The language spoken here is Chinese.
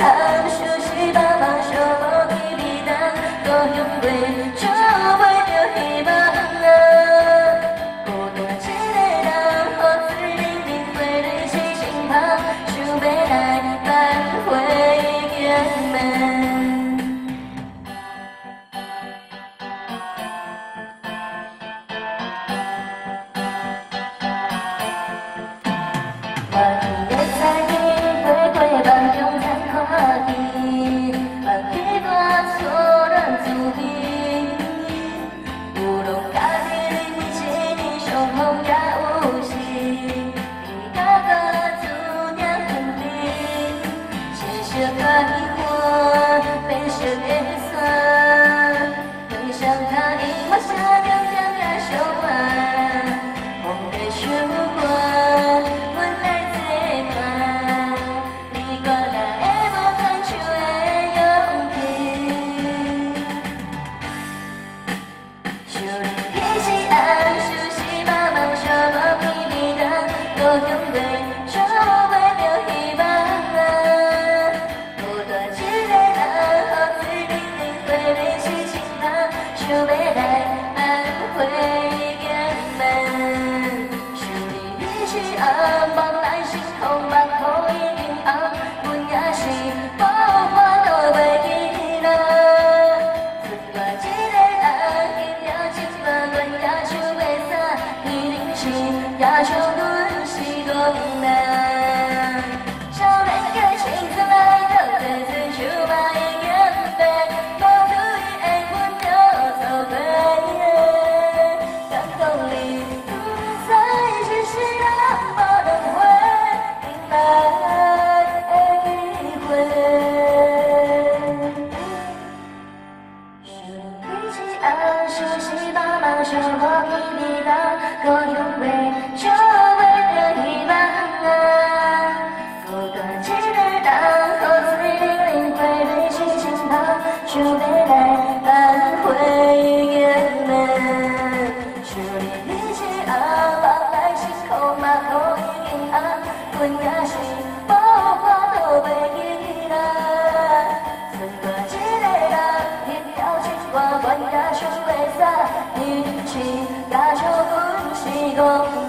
暗，熟悉爸妈小无记味道，故乡话找袂着希望啊！孤单一个人，雨水淋淋，花蕊是身旁，想要来挽回永眠。 我伫个彩云飞过梦中参看见，梦起我错乱滋味。有拢家己忍一年伤风也有时，你甲我注定分离，青色甲彼岸变色的山，回想他因我啥点点也伤晚，风在想我。 故乡话找袂着希望啊！孤单一个人，雨水淋淋，花蕊是身旁，想要来挽回永眠。想你是暗，梦来心空，目眶已经红，阮也是无法度袂记啦。剩我一个人，一条情路，阮也想袂散，你人生也像阮。 少年的青春来到这最手嘛已经白，无注意的阮就走过。感动你不再只是那么轮回，明白的体会。想起暗，熟悉爸妈说过一味道，故乡话就。 想要来挽回永眠，想你日子暗，梦来心空，目眶已经红，阮也是无法度袂记啦。剩我一个人，一条情歌，阮也想袂散，你是也像阮是戆。